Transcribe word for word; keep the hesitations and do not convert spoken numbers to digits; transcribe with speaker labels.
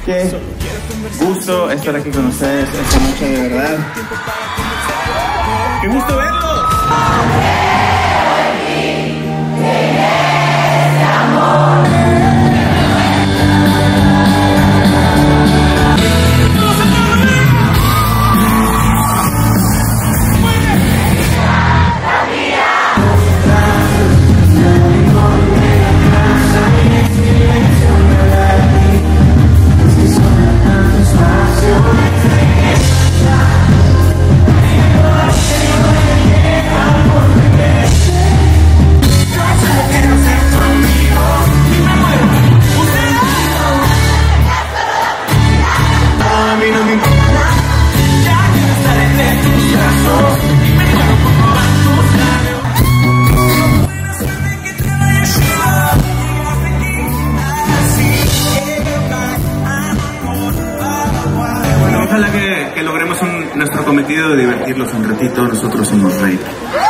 Speaker 1: Qué gusto estar aquí con ustedes esta noche, de verdad. ¡Qué gusto verlos!
Speaker 2: Ojalá que, que logremos un, nuestro cometido de divertirlos un ratito. Nosotros somos Rey.